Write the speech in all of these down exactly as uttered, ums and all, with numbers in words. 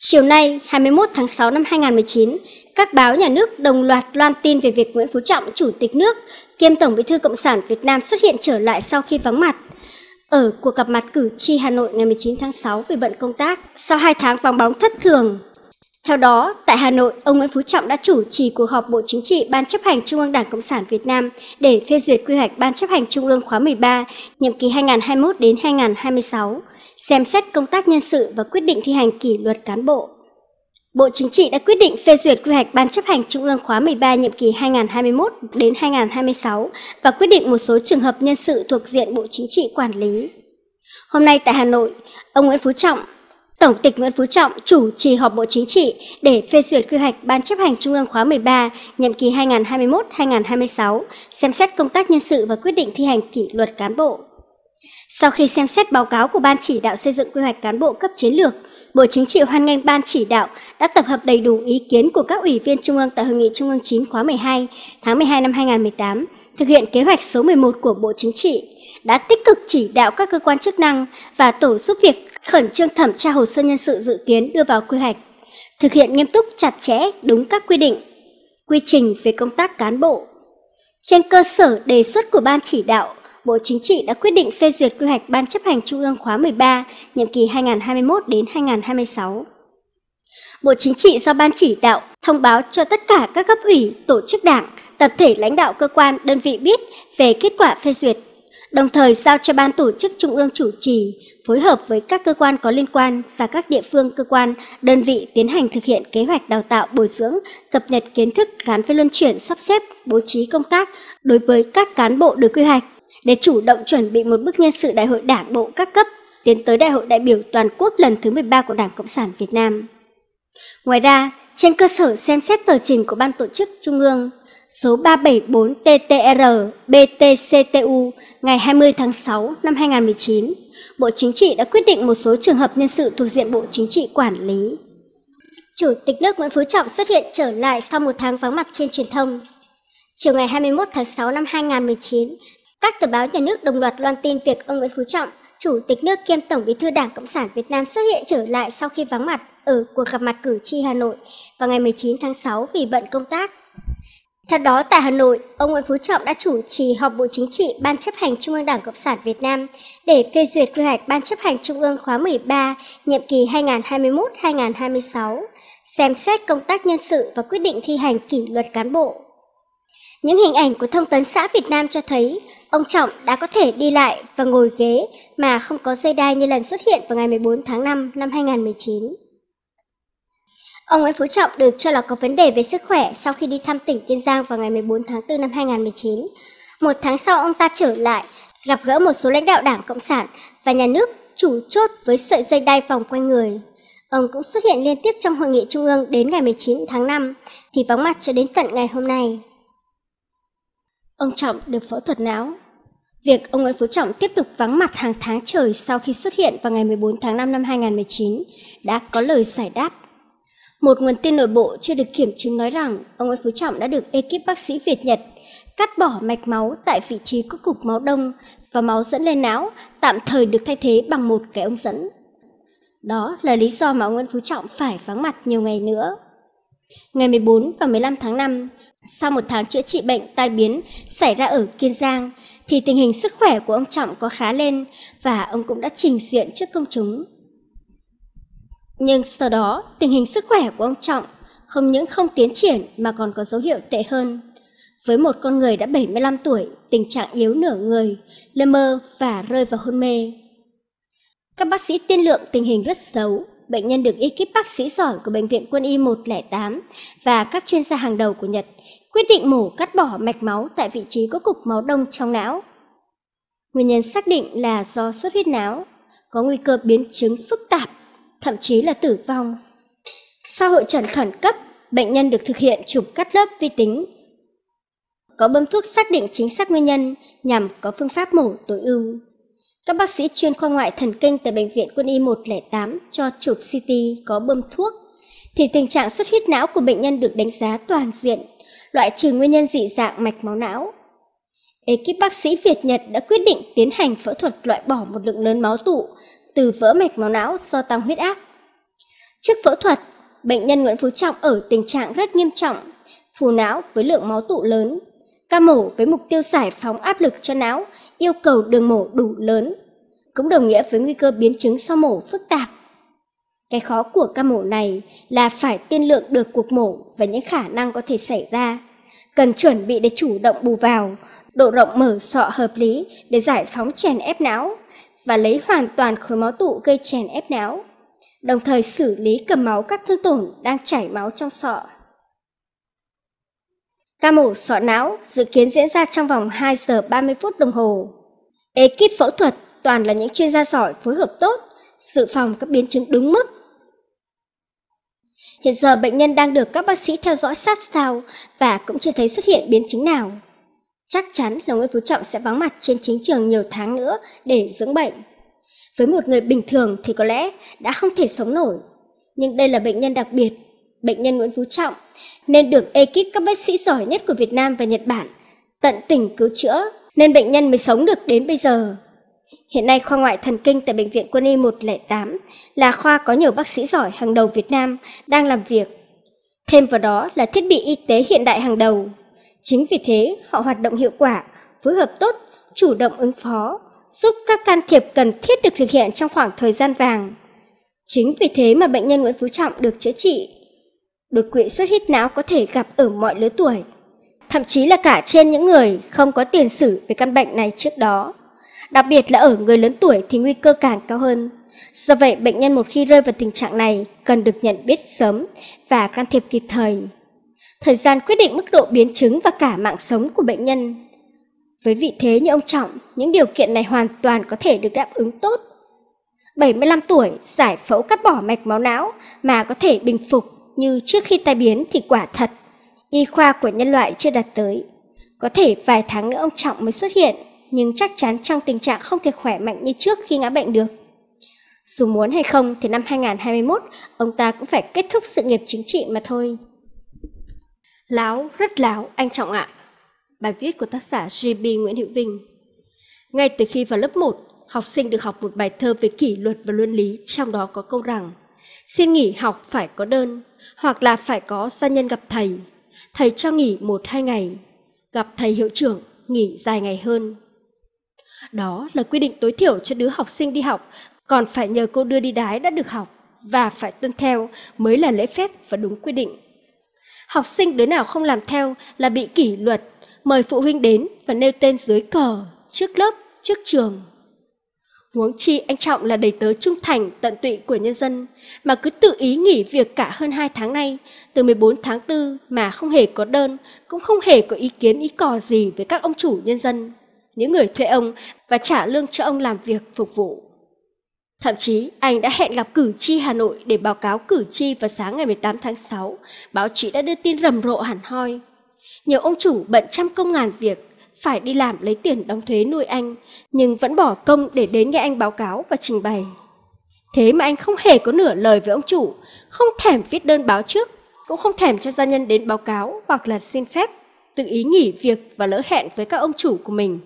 Chiều nay, hai mươi mốt tháng sáu năm hai nghìn không trăm mười chín, các báo nhà nước đồng loạt loan tin về việc Nguyễn Phú Trọng, Chủ tịch nước kiêm Tổng Bí thư Cộng sản Việt Nam xuất hiện trở lại sau khi vắng mặt ở cuộc gặp mặt cử tri Hà Nội ngày mười chín tháng sáu vì bận công tác sau hai tháng vắng bóng thất thường. Theo đó, tại Hà Nội, ông Nguyễn Phú Trọng đã chủ trì cuộc họp Bộ Chính trị Ban Chấp hành Trung ương Đảng Cộng sản Việt Nam để phê duyệt quy hoạch Ban Chấp hành Trung ương khóa mười ba, nhiệm kỳ hai nghìn không trăm hai mươi mốt đến hai nghìn không trăm hai mươi sáu, xem xét công tác nhân sự và quyết định thi hành kỷ luật cán bộ. Bộ Chính trị đã quyết định phê duyệt quy hoạch Ban Chấp hành Trung ương khóa mười ba nhiệm kỳ hai nghìn không trăm hai mươi mốt đến hai nghìn không trăm hai mươi sáu và quyết định một số trường hợp nhân sự thuộc diện Bộ Chính trị quản lý. Hôm nay tại Hà Nội, ông Nguyễn Phú Trọng, Tổng tịch Nguyễn Phú Trọng chủ trì họp Bộ Chính trị để phê duyệt quy hoạch Ban Chấp hành Trung ương khóa mười ba nhiệm kỳ hai nghìn không trăm hai mươi mốt đến hai nghìn không trăm hai mươi sáu, xem xét công tác nhân sự và quyết định thi hành kỷ luật cán bộ. Sau khi xem xét báo cáo của Ban chỉ đạo xây dựng quy hoạch cán bộ cấp chiến lược, Bộ Chính trị hoan nghênh Ban chỉ đạo đã tập hợp đầy đủ ý kiến của các ủy viên Trung ương tại Hội nghị Trung ương chín khóa mười hai tháng mười hai năm hai nghìn không trăm mười tám, thực hiện kế hoạch số mười một của Bộ Chính trị, đã tích cực chỉ đạo các cơ quan chức năng và tổ giúp việc khẩn trương thẩm tra hồ sơ nhân sự dự kiến đưa vào quy hoạch, thực hiện nghiêm túc chặt chẽ đúng các quy định, quy trình về công tác cán bộ. Trên cơ sở đề xuất của Ban chỉ đạo, Bộ Chính trị đã quyết định phê duyệt quy hoạch Ban Chấp hành Trung ương khóa mười ba, nhiệm kỳ hai nghìn không trăm hai mươi mốt đến hai nghìn không trăm hai mươi sáu. Bộ Chính trị do Ban chỉ đạo thông báo cho tất cả các cấp ủy, tổ chức đảng, tập thể lãnh đạo cơ quan, đơn vị biết về kết quả phê duyệt, đồng thời giao cho Ban tổ chức Trung ương chủ trì, phối hợp với các cơ quan có liên quan và các địa phương, cơ quan, đơn vị tiến hành thực hiện kế hoạch đào tạo, bồi dưỡng, cập nhật kiến thức gắn với luân chuyển, sắp xếp, bố trí công tác đối với các cán bộ được quy hoạch, để chủ động chuẩn bị một bước nhân sự đại hội đảng bộ các cấp tiến tới Đại hội đại biểu toàn quốc lần thứ mười ba của Đảng Cộng sản Việt Nam. Ngoài ra, trên cơ sở xem xét tờ trình của Ban tổ chức Trung ương số ba bảy bốn T T R B T C T U ngày hai mươi tháng sáu năm hai nghìn không trăm mười chín, Bộ Chính trị đã quyết định một số trường hợp nhân sự thuộc diện Bộ Chính trị quản lý. Chủ tịch nước Nguyễn Phú Trọng xuất hiện trở lại sau một tháng vắng mặt trên truyền thông. Chiều ngày hai mươi mốt tháng sáu năm hai nghìn không trăm mười chín, các tờ báo nhà nước đồng loạt loan tin việc ông Nguyễn Phú Trọng, Chủ tịch nước kiêm Tổng Bí thư Đảng Cộng sản Việt Nam xuất hiện trở lại sau khi vắng mặt ở cuộc gặp mặt cử tri Hà Nội vào ngày mười chín tháng sáu vì bận công tác. Theo đó, tại Hà Nội, ông Nguyễn Phú Trọng đã chủ trì họp Bộ Chính trị Ban Chấp hành Trung ương Đảng Cộng sản Việt Nam để phê duyệt quy hoạch Ban Chấp hành Trung ương khóa mười ba, nhiệm kỳ hai nghìn không trăm hai mươi mốt đến hai nghìn không trăm hai mươi sáu, xem xét công tác nhân sự và quyết định thi hành kỷ luật cán bộ. Những hình ảnh của Thông tấn xã Việt Nam cho thấy ông Trọng đã có thể đi lại và ngồi ghế mà không có dây đai như lần xuất hiện vào ngày mười bốn tháng năm năm hai nghìn không trăm mười chín. Ông Nguyễn Phú Trọng được cho là có vấn đề về sức khỏe sau khi đi thăm tỉnh Kiên Giang vào ngày mười bốn tháng tư năm hai nghìn không trăm mười chín. Một tháng sau, ông ta trở lại, gặp gỡ một số lãnh đạo Đảng Cộng sản và nhà nước chủ chốt với sợi dây đai vòng quanh người. Ông cũng xuất hiện liên tiếp trong hội nghị trung ương đến ngày mười chín tháng năm, thì vắng mặt cho đến tận ngày hôm nay. Ông Trọng được phẫu thuật não. Việc ông Nguyễn Phú Trọng tiếp tục vắng mặt hàng tháng trời sau khi xuất hiện vào ngày mười bốn tháng năm năm hai nghìn không trăm mười chín đã có lời giải đáp. Một nguồn tin nội bộ chưa được kiểm chứng nói rằng ông Nguyễn Phú Trọng đã được ekip bác sĩ Việt-Nhật cắt bỏ mạch máu tại vị trí có cục máu đông và máu dẫn lên não, tạm thời được thay thế bằng một cái ống dẫn. Đó là lý do mà ông Nguyễn Phú Trọng phải vắng mặt nhiều ngày nữa. Ngày mười bốn và mười lăm tháng năm, sau một tháng chữa trị bệnh tai biến xảy ra ở Kiên Giang, thì tình hình sức khỏe của ông Trọng có khá lên và ông cũng đã trình diện trước công chúng. Nhưng sau đó, tình hình sức khỏe của ông Trọng không những không tiến triển mà còn có dấu hiệu tệ hơn. Với một con người đã bảy mươi lăm tuổi, tình trạng yếu nửa người, lơ mơ và rơi vào hôn mê. Các bác sĩ tiên lượng tình hình rất xấu. Bệnh nhân được ekip bác sĩ giỏi của Bệnh viện Quân y một không tám và các chuyên gia hàng đầu của Nhật quyết định mổ cắt bỏ mạch máu tại vị trí có cục máu đông trong não. Nguyên nhân xác định là do xuất huyết não, có nguy cơ biến chứng phức tạp, thậm chí là tử vong. Sau hội chẩn khẩn cấp, bệnh nhân được thực hiện chụp cắt lớp vi tính, có bơm thuốc xác định chính xác nguyên nhân nhằm có phương pháp mổ tối ưu. Các bác sĩ chuyên khoa ngoại thần kinh tại Bệnh viện Quân y một không tám cho chụp xê tê có bơm thuốc, thì tình trạng xuất huyết não của bệnh nhân được đánh giá toàn diện, loại trừ nguyên nhân dị dạng mạch máu não. Ekip bác sĩ Việt-Nhật đã quyết định tiến hành phẫu thuật loại bỏ một lượng lớn máu tụ từ vỡ mạch máu não do tăng huyết áp. Trước phẫu thuật, bệnh nhân Nguyễn Phú Trọng ở tình trạng rất nghiêm trọng, phù não với lượng máu tụ lớn. Ca mổ với mục tiêu giải phóng áp lực cho não, yêu cầu đường mổ đủ lớn, cũng đồng nghĩa với nguy cơ biến chứng sau mổ phức tạp. Cái khó của ca mổ này là phải tiên lượng được cuộc mổ và những khả năng có thể xảy ra. Cần chuẩn bị để chủ động bù vào, độ rộng mở sọ hợp lý để giải phóng chèn ép não và lấy hoàn toàn khối máu tụ gây chèn ép não, đồng thời xử lý cầm máu các thương tổn đang chảy máu trong sọ. Ca mổ sọ não dự kiến diễn ra trong vòng hai giờ ba mươi phút đồng hồ. Ekip phẫu thuật toàn là những chuyên gia giỏi phối hợp tốt, dự phòng các biến chứng đúng mức. Hiện giờ bệnh nhân đang được các bác sĩ theo dõi sát sao và cũng chưa thấy xuất hiện biến chứng nào. Chắc chắn là Nguyễn Phú Trọng sẽ vắng mặt trên chính trường nhiều tháng nữa để dưỡng bệnh. Với một người bình thường thì có lẽ đã không thể sống nổi. Nhưng đây là bệnh nhân đặc biệt, bệnh nhân Nguyễn Phú Trọng, nên được ekip các bác sĩ giỏi nhất của Việt Nam và Nhật Bản tận tình cứu chữa, nên bệnh nhân mới sống được đến bây giờ. Hiện nay khoa ngoại thần kinh tại Bệnh viện Quân y một không tám là khoa có nhiều bác sĩ giỏi hàng đầu Việt Nam đang làm việc. Thêm vào đó là thiết bị y tế hiện đại hàng đầu. Chính vì thế họ hoạt động hiệu quả, phối hợp tốt, chủ động ứng phó, giúp các can thiệp cần thiết được thực hiện trong khoảng thời gian vàng. Chính vì thế mà bệnh nhân Nguyễn Phú Trọng được chữa trị. Đột quỵ xuất huyết não có thể gặp ở mọi lứa tuổi, thậm chí là cả trên những người không có tiền sử về căn bệnh này trước đó. Đặc biệt là ở người lớn tuổi thì nguy cơ càng cao hơn. Do vậy, bệnh nhân một khi rơi vào tình trạng này cần được nhận biết sớm và can thiệp kịp thời. Thời gian quyết định mức độ biến chứng và cả mạng sống của bệnh nhân. Với vị thế như ông Trọng, những điều kiện này hoàn toàn có thể được đáp ứng tốt. bảy mươi lăm tuổi, giải phẫu cắt bỏ mạch máu não mà có thể bình phục như trước khi tai biến thì quả thật, y khoa của nhân loại chưa đạt tới. Có thể vài tháng nữa ông Trọng mới xuất hiện, nhưng chắc chắn trong tình trạng không thể khỏe mạnh như trước khi ngã bệnh được. Dù muốn hay không thì năm hai nghìn không trăm hai mươi mốt, ông ta cũng phải kết thúc sự nghiệp chính trị mà thôi. Láo, rất láo, anh Trọng ạ. Bài viết của tác giả giê bê Nguyễn Hữu Vinh. Ngay từ khi vào lớp một, học sinh được học một bài thơ về kỷ luật và luân lý, trong đó có câu rằng: xin nghỉ học phải có đơn, hoặc là phải có gia nhân gặp thầy. Thầy cho nghỉ một hai ngày, gặp thầy hiệu trưởng, nghỉ dài ngày hơn. Đó là quy định tối thiểu cho đứa học sinh đi học, còn phải nhờ cô đưa đi đái đã được học, và phải tuân theo mới là lễ phép và đúng quy định. Học sinh đứa nào không làm theo là bị kỷ luật, mời phụ huynh đến và nêu tên dưới cờ, trước lớp, trước trường. Huống chi anh Trọng là đầy tớ trung thành, tận tụy của nhân dân, mà cứ tự ý nghỉ việc cả hơn hai tháng nay, từ mười bốn tháng tư mà không hề có đơn, cũng không hề có ý kiến ý cò gì với các ông chủ nhân dân, những người thuê ông và trả lương cho ông làm việc phục vụ. Thậm chí anh đã hẹn gặp cử tri Hà Nội để báo cáo cử tri vào sáng ngày mười tám tháng sáu, báo chí đã đưa tin rầm rộ hẳn hoi. Nhiều ông chủ bận trăm công ngàn việc, phải đi làm lấy tiền đóng thuế nuôi anh, nhưng vẫn bỏ công để đến nghe anh báo cáo và trình bày. Thế mà anh không hề có nửa lời với ông chủ, không thèm viết đơn báo trước, cũng không thèm cho gia nhân đến báo cáo hoặc là xin phép, tự ý nghỉ việc và lỡ hẹn với các ông chủ của mình.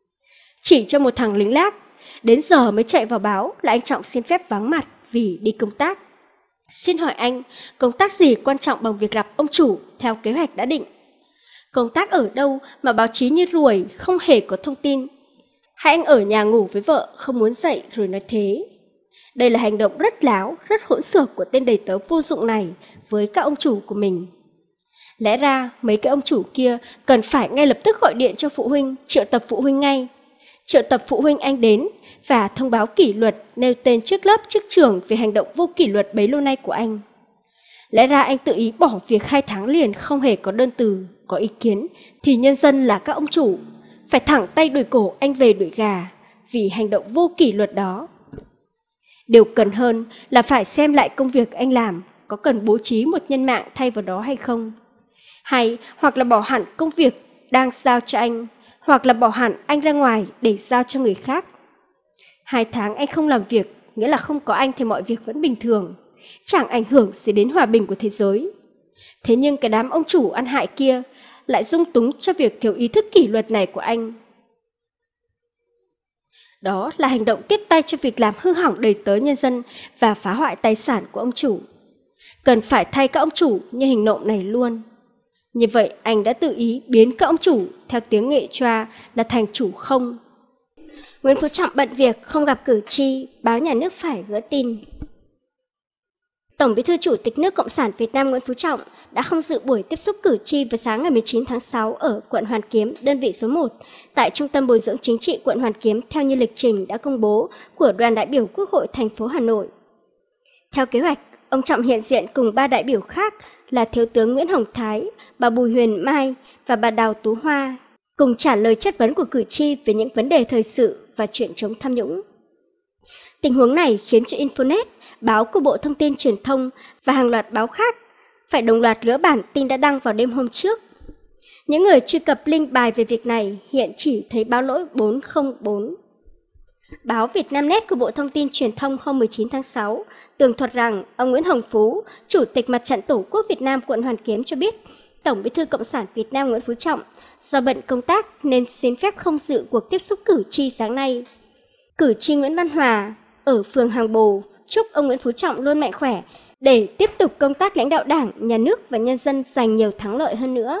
Chỉ cho một thằng lính lác, đến giờ mới chạy vào báo là anh Trọng xin phép vắng mặt vì đi công tác. Xin hỏi anh, công tác gì quan trọng bằng việc gặp ông chủ theo kế hoạch đã định? Công tác ở đâu mà báo chí như ruồi, không hề có thông tin? Hay anh ở nhà ngủ với vợ, không muốn dậy rồi nói thế? Đây là hành động rất láo, rất hỗn xược của tên đầy tớ vô dụng này với các ông chủ của mình. Lẽ ra mấy cái ông chủ kia cần phải ngay lập tức gọi điện cho phụ huynh, triệu tập phụ huynh ngay. Triệu tập phụ huynh anh đến và thông báo kỷ luật, nêu tên trước lớp trước trường về hành động vô kỷ luật bấy lâu nay của anh. Lẽ ra anh tự ý bỏ việc hai tháng liền không hề có đơn từ, có ý kiến, thì nhân dân là các ông chủ, phải thẳng tay đuổi cổ anh về đuổi gà vì hành động vô kỷ luật đó. Điều cần hơn là phải xem lại công việc anh làm có cần bố trí một nhân mạng thay vào đó hay không. Hay hoặc là bỏ hẳn công việc đang giao cho anh, hoặc là bỏ hẳn anh ra ngoài để giao cho người khác. Hai tháng anh không làm việc, nghĩa là không có anh thì mọi việc vẫn bình thường, chẳng ảnh hưởng gì đến hòa bình của thế giới. Thế nhưng cái đám ông chủ ăn hại kia lại dung túng cho việc thiếu ý thức kỷ luật này của anh. Đó là hành động tiếp tay cho việc làm hư hỏng đầy tớ nhân dân và phá hoại tài sản của ông chủ. Cần phải thay các ông chủ như hình nộm này luôn. Như vậy anh đã tự ý biến các ông chủ theo tiếng nghệ choa là thành chủ không. Nguyễn Phú Trọng bận việc không gặp cử tri, báo Nhà nước phải gỡ tin. Tổng Bí thư Chủ tịch nước Cộng sản Việt Nam Nguyễn Phú Trọng đã không dự buổi tiếp xúc cử tri vào sáng ngày mười chín tháng sáu ở quận Hoàn Kiếm, đơn vị số một, tại Trung tâm Bồi dưỡng Chính trị quận Hoàn Kiếm theo như lịch trình đã công bố của đoàn đại biểu Quốc hội thành phố Hà Nội. Theo kế hoạch, ông Trọng hiện diện cùng ba đại biểu khác là Thiếu tướng Nguyễn Hồng Thái, bà Bùi Huyền Mai và bà Đào Tú Hoa, cùng trả lời chất vấn của cử tri về những vấn đề thời sự và chuyện chống tham nhũng. Tình huống này khiến cho Infonet, báo của Bộ Thông tin Truyền thông và hàng loạt báo khác phải đồng loạt gỡ bản tin đã đăng vào đêm hôm trước. Những người truy cập link bài về việc này hiện chỉ thấy báo lỗi bốn không bốn. Báo Vietnamnet của Bộ Thông tin Truyền thông hôm mười chín tháng sáu tường thuật rằng ông Nguyễn Hồng Phú, Chủ tịch Mặt trận Tổ quốc Việt Nam quận Hoàn Kiếm cho biết Tổng Bí thư Cộng sản Việt Nam Nguyễn Phú Trọng do bận công tác nên xin phép không dự cuộc tiếp xúc cử tri sáng nay. Cử tri Nguyễn Văn Hòa ở phường Hàng Bồ chúc ông Nguyễn Phú Trọng luôn mạnh khỏe để tiếp tục công tác lãnh đạo Đảng, Nhà nước và nhân dân giành nhiều thắng lợi hơn nữa.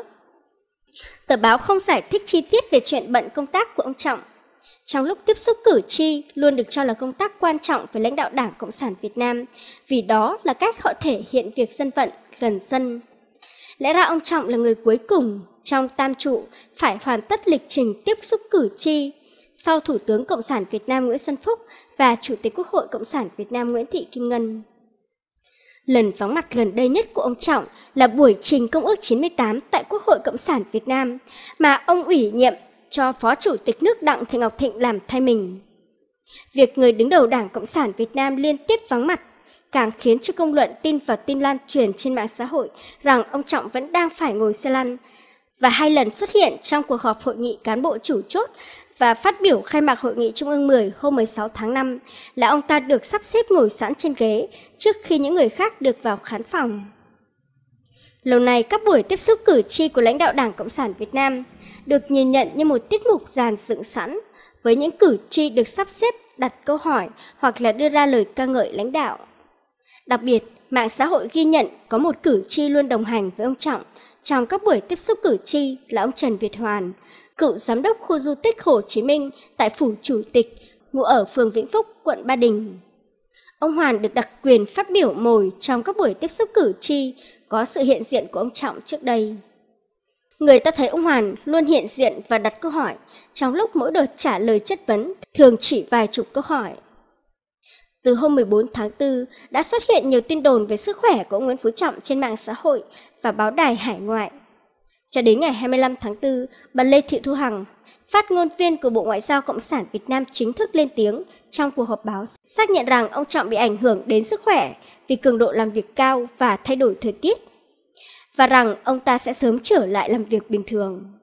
Tờ báo không giải thích chi tiết về chuyện bận công tác của ông Trọng. Trong lúc tiếp xúc cử tri luôn được cho là công tác quan trọng với lãnh đạo Đảng Cộng sản Việt Nam, vì đó là cách họ thể hiện việc dân vận, gần dân. Lẽ ra ông Trọng là người cuối cùng trong tam trụ phải hoàn tất lịch trình tiếp xúc cử tri sau Thủ tướng Cộng sản Việt Nam Nguyễn Xuân Phúc và Chủ tịch Quốc hội Cộng sản Việt Nam Nguyễn Thị Kim Ngân. Lần vắng mặt gần đây nhất của ông Trọng là buổi trình Công ước chín mươi tám tại Quốc hội Cộng sản Việt Nam mà ông ủy nhiệm cho Phó Chủ tịch nước Đặng Thị Ngọc Thịnh làm thay mình. Việc người đứng đầu Đảng Cộng sản Việt Nam liên tiếp vắng mặt càng khiến cho công luận tin và tin lan truyền trên mạng xã hội rằng ông Trọng vẫn đang phải ngồi xe lăn, và hai lần xuất hiện trong cuộc họp hội nghị cán bộ chủ chốt và phát biểu khai mạc Hội nghị Trung ương mười hôm mười sáu tháng năm là ông ta được sắp xếp ngồi sẵn trên ghế trước khi những người khác được vào khán phòng. Lâu nay, các buổi tiếp xúc cử tri của lãnh đạo Đảng Cộng sản Việt Nam được nhìn nhận như một tiết mục dàn dựng sẵn, với những cử tri được sắp xếp đặt câu hỏi hoặc là đưa ra lời ca ngợi lãnh đạo. Đặc biệt, mạng xã hội ghi nhận có một cử tri luôn đồng hành với ông Trọng trong các buổi tiếp xúc cử tri là ông Trần Việt Hoàn, cựu giám đốc khu di tích Hồ Chí Minh tại Phủ Chủ tịch, ngụ ở phường Vĩnh Phúc, quận Ba Đình. Ông Hoàn được đặc quyền phát biểu mồi trong các buổi tiếp xúc cử tri có sự hiện diện của ông Trọng trước đây. Người ta thấy ông Hoàn luôn hiện diện và đặt câu hỏi, trong lúc mỗi đợt trả lời chất vấn thường chỉ vài chục câu hỏi. Từ hôm mười bốn tháng tư đã xuất hiện nhiều tin đồn về sức khỏe của ông Nguyễn Phú Trọng trên mạng xã hội và báo đài hải ngoại. Cho đến ngày hai mươi lăm tháng tư, bà Lê Thị Thu Hằng, phát ngôn viên của Bộ Ngoại giao Cộng sản Việt Nam chính thức lên tiếng trong cuộc họp báo xác nhận rằng ông Trọng bị ảnh hưởng đến sức khỏe vì cường độ làm việc cao và thay đổi thời tiết, và rằng ông ta sẽ sớm trở lại làm việc bình thường.